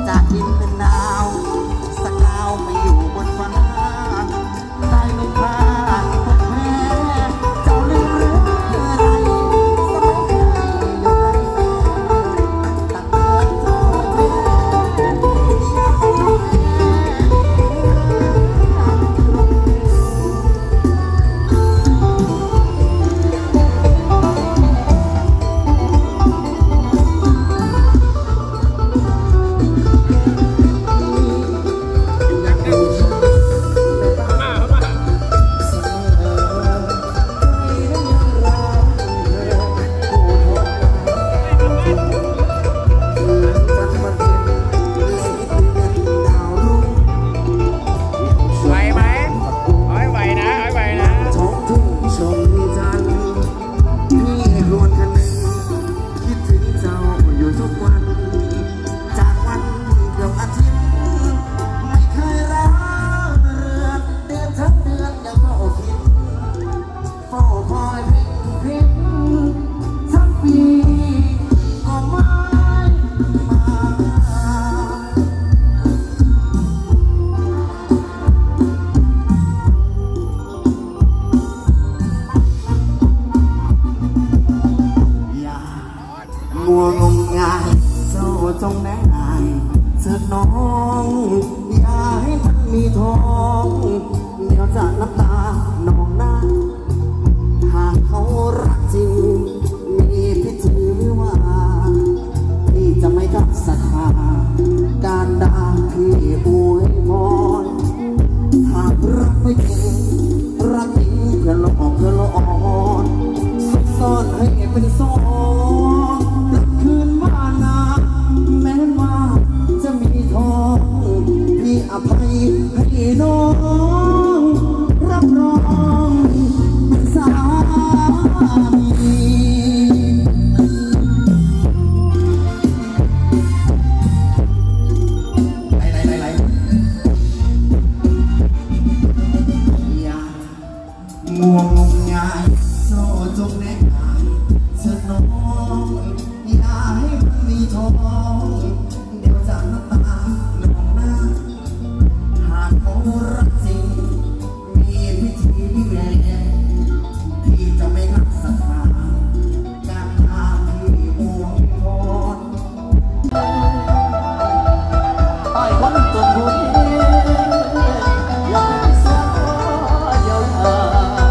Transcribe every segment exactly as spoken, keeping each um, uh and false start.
จากดินเป็นดาวสักดาวไม่อยู่บนฟ้าได้ไม่พลาดพบแพ้เจ้าลืมหรือไรสมัยเคยอยู่ไรตักเตือนเธอแพ้มัวงมงายเจ้าจงแน่นายเถิดน้องอย่าให้มันมีท้องเดี๋ยวจะน้ำตานองหน้าหากเขารักจริงมีพิธีว่าพี่จะไม่กักศรัทธาการด่าพี่อวยพรหากรักไม่จริงรักจริงเพื่อหลอกเพื่อหลอนซุกซ่อนให้เป็นซองคืนมานาแม้ว่าจะมีทองพี่อภัยให้น้องรับรองเป็นสามีไหลไหลไหลไหลอย่ามัวงมงายโซ่จงแน่นายเถิดน้องอย่าให้มันมีทองเดี๋ยวจะน้ำตาหนองหน้าหากเขารักจริงมีพิธีแม่ที่จะไม่รักศรัทธาการทาที่อวยพรใต้คนจนบุญยังไม่เสียเยียวยา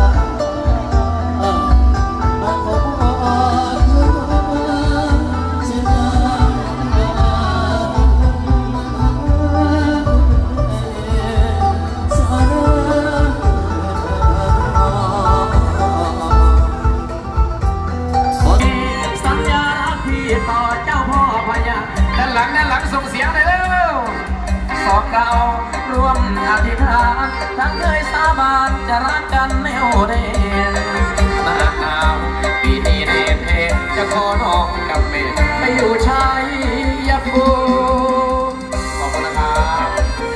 ด้านหลังด้านหลังส่งเสียงเลยเร็วสองเราร่วมอธิษฐานทั้งเคยสาบานจะรักกันแน่วแน่หน้าหนาวปีนี้เนเธจะขอน้องกับเมย์ไปอยู่ชายยาภูขอบคุณนะครับ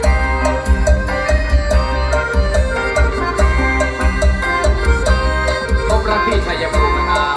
พบรักที่ชัยภูมินะครับ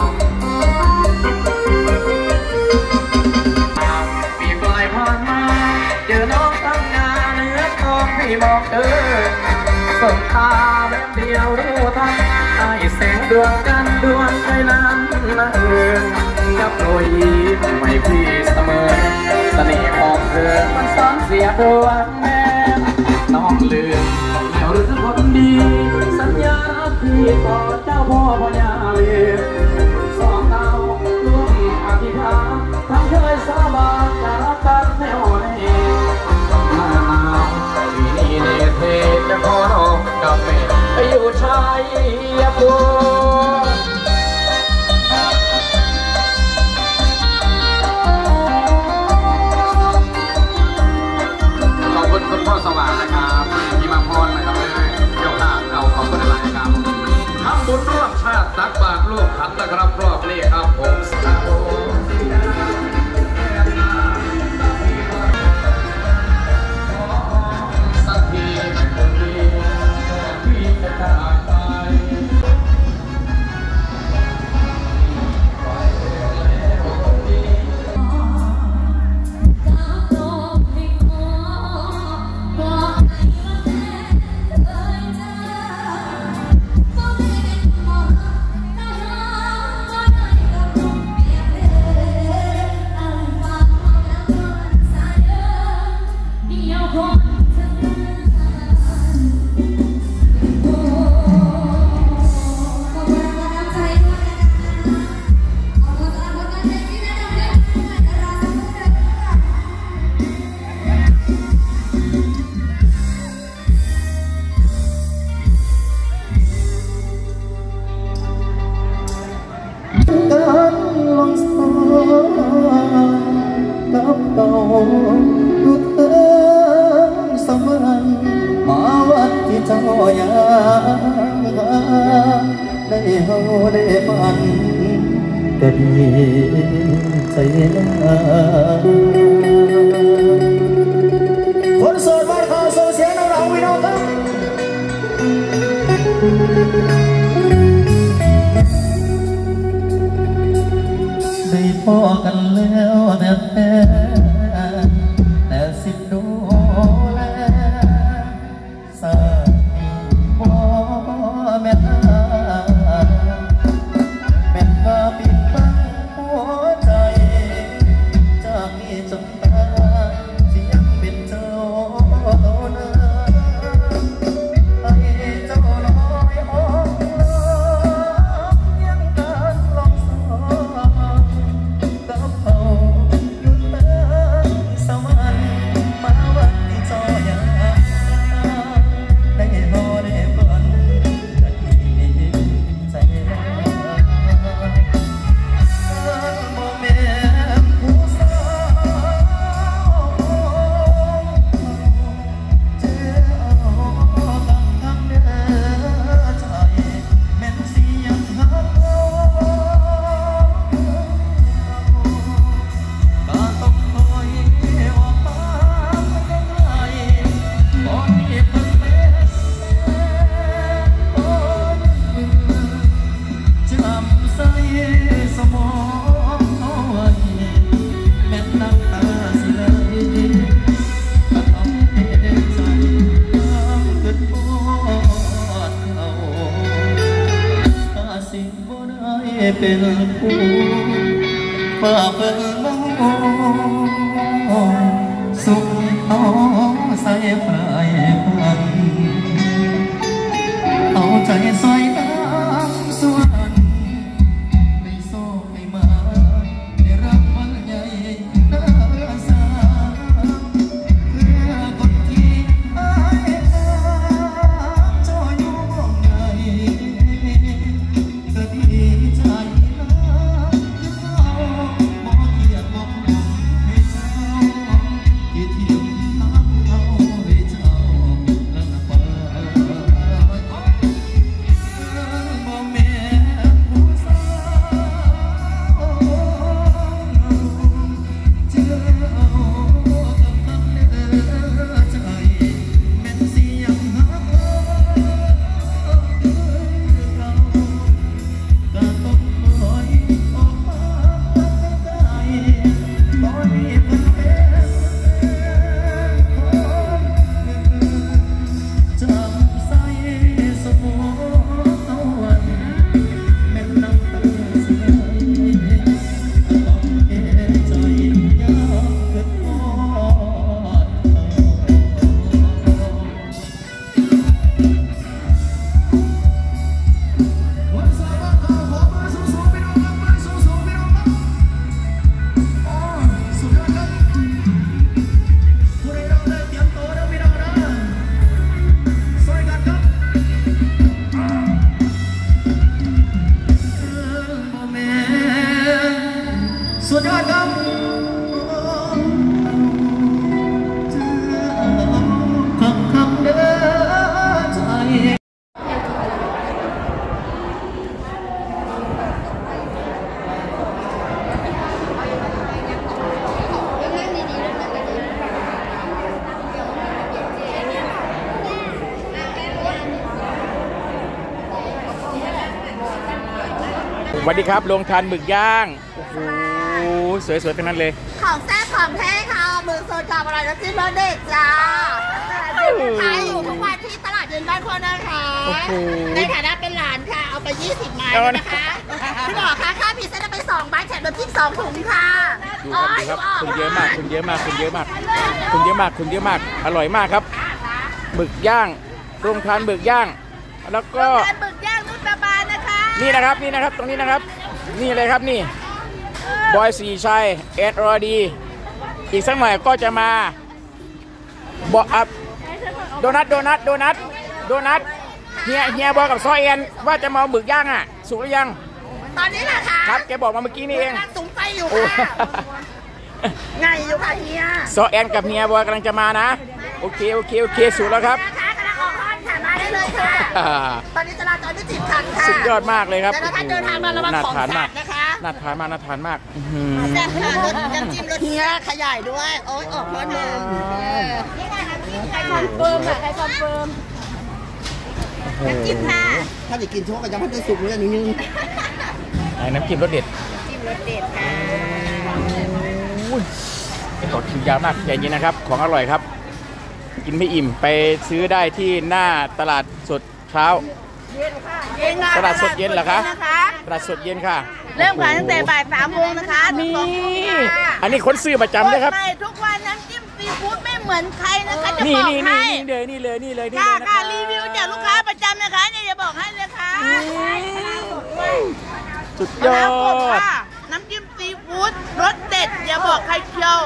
เจอน้องตั้งงานเนื้อทองให้บอกเดินส่งตาแวบเดียวรู้ทันให้แสงดวงกันดวงใจนั้นนะเอิญกับรอยยิ้มให้พี่เสมอเสน่ห์ของเธอมันซ้อนเสียดวงแม่น้องเลือนแล้วหรือคนดีสัญญาพี่ต่อเจ้าพ่อพญาเลือสองเราร่วมอธิษฐานทั้งเคยสาบานจะรักกันแน่วแน่หน้าหนาวปีนี้เนเธจะขอน้องกับเมย์ไปอยู่ชายภูมิขอบคุณคุณพ่อสว่างนะครับที่มาพรนะครับเจ้าข้าเราขอบคุณหลายครับทำบุญร่วมชาติตักบาตรร่วมขันใจคนโสดบ้านขอส่งเสียงน้องๆพี่น้องครับได้พอกันแล้วแบบแท้แต่สิดูแลสามีพ่อแม่แม่ว่าปิดบังหัวใจจากนี้จนตายที่ยังเป็นเจ้าเนื้อให้เจ้าลอยออกยังการลองสอนกับเขาอยู่เมืองสวรรค์มาวัดที่จอยาได้รอได้เบิ่นก็ดีใจโมเมนต์ผู้สาวเจ้ากับคำเนื้อใจแม่นเสียงหักก็ต้องคอยออกมาไม่ไกลตอนนี้เพิ่งเป็นคนจำใส่สมองเอาไว้แม่นน้ำตาสิไหลก็ต้องเห็นใจความเกิดปวดเขาถ้าสิ่งบ่ได้เป็นผู้ฝากเบิ่งมองสุขเอาใส่ปลายพันเอาใจใส่น้ำส่วนในโซ่ให้มาได้รับวันใหญ่น่าสาเพื่อคนที่อายตามเจ้าอยู่มองไหนก็ดีใจนะเอาบ่เกียดบ่หวังให้เจ้าที่เที่ยวทางเอาให้เจ้าละไปบ่แม่นผู้สาวเจ้ากับคำเนื้อใจแม่นเสียงหักเราก็ต้องคอยออกมาไกลตอนนี้เพิ่งเป็นคนจำใส่สมองเอาไว้แม่นน้ำตาเสียก็ต้องเห็นใจยามเกิดพอดวันสายบ้านเขาขอมาสูงๆพี่น้องครับมาสูงๆพี่น้องครับโอ้ยสุดยอดครับผู้ใดเราได้เตรียมตัวนะพี่น้องนะสวยกันครับโมเมนต์สุดยอดครับคำคำเด้อใจสวัสดีครับโรงทานหมึกย่างโอ้โหสวยๆทั้งนั้นเลยของแซ่บของแท้ค่ะมือโซนกับอะไรน้ำจิ้มรสเด็ดจ้าขายอยู่ทุกวันที่ตลาดเย็นบ้านโคนะคะในฐานะเป็นหลานค่ะเอาไปยี่สิบไม้นะคะพี่บอกค่ะค่าพิเศษจะไปสองไม้แถมน้ำจิ้มสองถุงค่ะดูครับดูครับคุณเยอะมากคุณเยอะมากคุณเยอะมากคุณเยอะมากคุณเยอะมากอร่อยมากครับหมึกย่างโรงทานหมึกย่างแล้วก็ร้านหมึกย่างนุชประบาลนะคะนี่นะครับนี่นะครับตรงนี้นะครับนี่เลยครับนี่บอยสีชัยเอ็ดรอดีอีกสักหน่อยก็จะมาบอกอัพโดนัทโดนัทโดนัทโดนัทเฮียเฮียบอกกับซอเอ็นว่าจะมาหมึกย่างอ่ะสุกหรือยังตอนนี้แหละค่ะครับแกบอกมาเมื่อกี้นี่เองสูงไฟอยู่ค่ะไงอยู่ค่ะเฮียซอเอ็นกับเฮียบอยกำลังจะมานะโอเคโอเคโอเคสุดแล้วครับนะคะกำลังออกฮอนค่ะมาได้เลยค่ะตอนนี้จราจรไม่ติดขัดค่ะสุดยอดมากเลยครับแต่ถ้าท่านเดินทางมาระวังของสาดนะคะน่าทานมากน่าทานมากแซ่บค่ะรสน้ำจิ้มรสเฮียขยายด้วยโอ้ยออกมาหนึ่งนี่ค่ะน้ำจิ้มใครคอนเฟิร์มค่ะใครคอนเฟิร์มน้ำจิ้มค่ะถ้าจะกินโชว์ก็ยังไม่ได้สุกเลยนิดนึงน้ำจิ้มรสเด็ดจิ้มรสเด็ดค่ะต่อคิวยาวมากใจเย็นนะครับของอร่อยครับกินไม่อิ่มไปซื้อได้ที่หน้าตลาดสดเช้าเย็นค่ะเย็นตลาดสดเย็นเหรอคะตลาดสดเย็นค่ะเริ่มขายตั้งแต่บ่ายสามโมงนะคะนี่อันนี้คนซื้อประจำเลยครับทุกวันน้ำจิ้มซีฟู้ดไม่เหมือนใครนะคะจะบอกให้นี่เลยนี่เลยนี่เลยค่ะค่ะรีวิวจากลูกค้าประจำนะคะเนี่ยจะบอกให้เลยค่ะสุดยอดน้ำจิ้มซีฟู้ดรสเด็ดอย่าบอกใครเชียว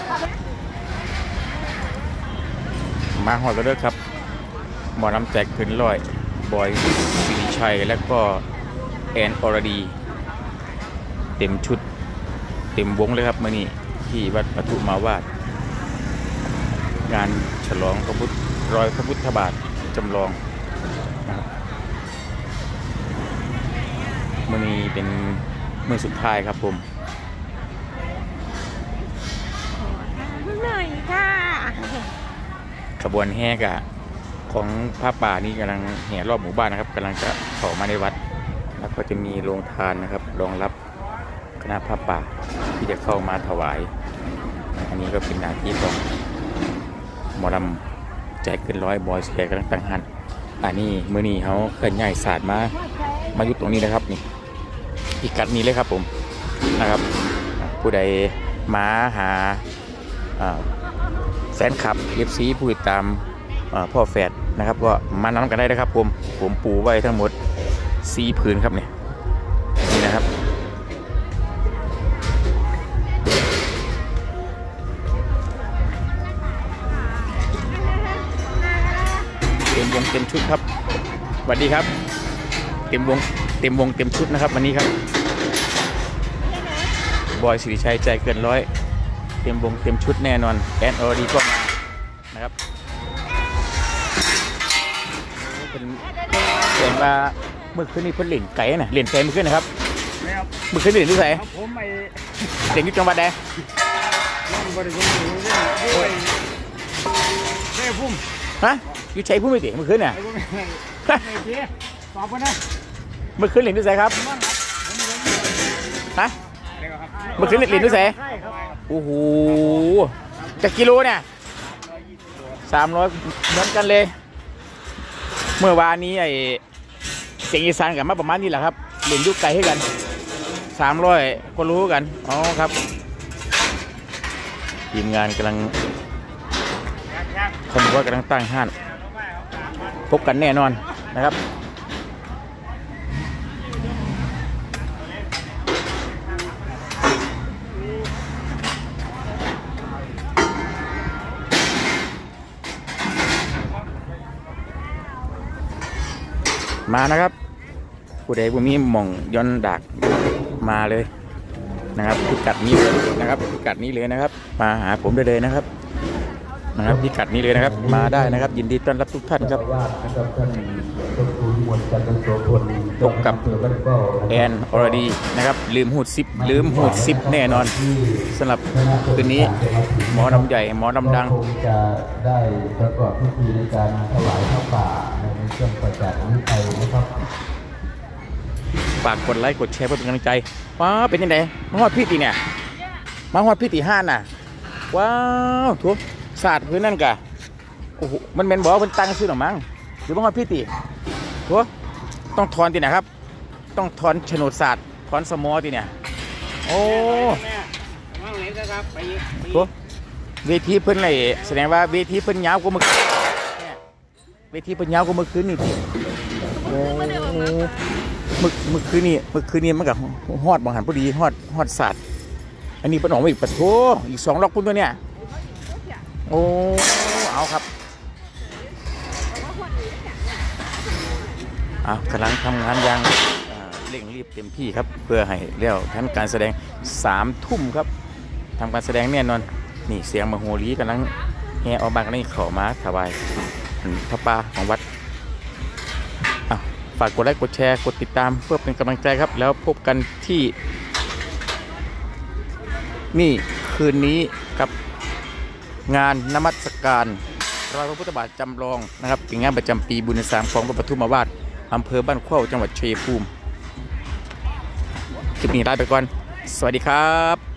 มาหอดกันด้วยครับหมอลำแจกขึ้นลอยบอยสิริชัยและก็แอนอรดีเต็มชุดเต็มวงเลยครับมื่อนี้ที่วัดปทุมมาวาดงานฉลองพระพุทธรอยพระพุทธบาทจำลองมื่อนี้เป็นมื้อสุดท้ายครับผมหน่อยค่ะขบวนแห่กะของผ้าป่านี่กำลังแห่รอบหมู่บ้านนะครับกำลังจะเข้ามาในวัดแล้วก็จะมีโรงทานนะครับรองรับคณะผ้าป่าที่จะเข้ามาถวายอันนี้ก็เป็นหน้าที่ของหมอลำแจกเกินร้อยบอยแขกกำลังตั้งหันอันนี้มื้อนี้เขาเคลื่อนย้ายศาสตร์มามาอยู่ตรงนี้นะครับนี่พิกัดนี้เลยครับผมนะครับผู้ใดมาหาแฟนคลับ เอฟ ซี ผู้ติดตามพ่อแฝดนะครับก็มานำกันได้นะครับผมผมปูไว้ทั้งหมดสี่ผืนครับเนี่ยนี่นะครับเต็มวงเต็มชุดครับสวัสดีครับเต็มวงเต็มวงเต็มชุดนะครับวันนี้ครับบอยสิริชัยใจเกินร้อยเต็มวงเต็มชุดแน่นอนแอนออดีก็มานะครับเป็นเห็นว่าเมื่อคืนนี้เพิ่นเล่นไก่น่ะเล่นไก่เมื่อคืนนะครับเมื่อคืนเล่นที่ไหนผมไปเล่นที่จังหวัดใดฮะอยู่ชัยภูมิเมื่อคืนเนี่ยเมื่อคืนเล่นที่ไหนครับฮะเมื่อคืนเล่นที่ไหนโอ้โหจากกิโลเนี่ยสามร้อยเหมือนกันเลยเมื่อวานนี้ไอเสียงอีสานกับมาประมาณนี้แหละครับเล่นยุคไกลให้กันสามร้อยก็รู้กันอ๋อครับทีมงานกำลังเขาบอกว่ากำลังตั้งห้านพบกันแน่นอนนะครับมานะครับผู้ใดผู้มีหม่องย้อนดักมาเลยนะครับพิกัดนี้เลยนะครับพิกัดนี้เลยนะครับมาหาผมได้เลยนะครับนะครับพิกัดนี้เลยนะครับมาได้นะครับยินดีต้อนรับทุกท่านครับพบกับแอนอรดีนะครับลืมหูดซิปลืมหูดซิปแน่นอนสำหรับคืนนี้หมอลำใหญ่หมอลำดังจะได้ประกอบพิธีในการถวายผ้าป่าในช่วงประกาศนี้ไปนะครับฝากกดไลค์กดแชร์เพื่อเป็นกำลังใจว้าเป็นยังไงมาฮอดพี่ตีเนี่ยมาฮอดพี่ตีห้าน่ะว้าวทุกศาสตร์พื้นนั่นกะโอ้โหมันเป็นบอกว่าเป็นตังซื้อหรือมั้งหรือว่าฮอดพี่ตีทุกต้องถอนตีนะครับต้องถอนโฉนดศาสตร์ถอนสมอตีเนี่ยโอ้ทุกเวทีเพิ่นเลยแสดงว่าเวทีเพิ่นยาวกว่าเมื่อคืนเวทีเพิ่นยาวกว่าเมื่อคืนนี่ทีโอ้เมื่อเมื่อคืนนี้เมื่อคืนนี้มันกับฮอดบางหันพอดีฮอดฮอดศาสตร์อันนี้เป็นออกมาอีกปะโถอีกสองล็อกพุ่นตัวเนี่ยโอ้เอาครับเอากำลังทำงานอย่างเร่งรีบเต็มที่ครับเพื่อให้เลี้ยวทำการแสดงสามทุ่มครับทำการแสดงแน่นอนนี่เสียงมโหรีกำลังแห่ออกบางกันนี่เข้ามาถวายพระป่าของวัดฝากกดไลค์กดแชร์กดติดตามเพื่อเป็นกำลังใจครับแล้วพบกันที่นี่คืนนี้กับงานนมัสการรอยพระพุทธบาทจำลองนะครับเป็นงานประจำปีบุญสามของพระปทุมวาทอำเภอบ้านเข้าจังหวัดชัยภูมิคลิปนี้ลาไปก่อนสวัสดีครับ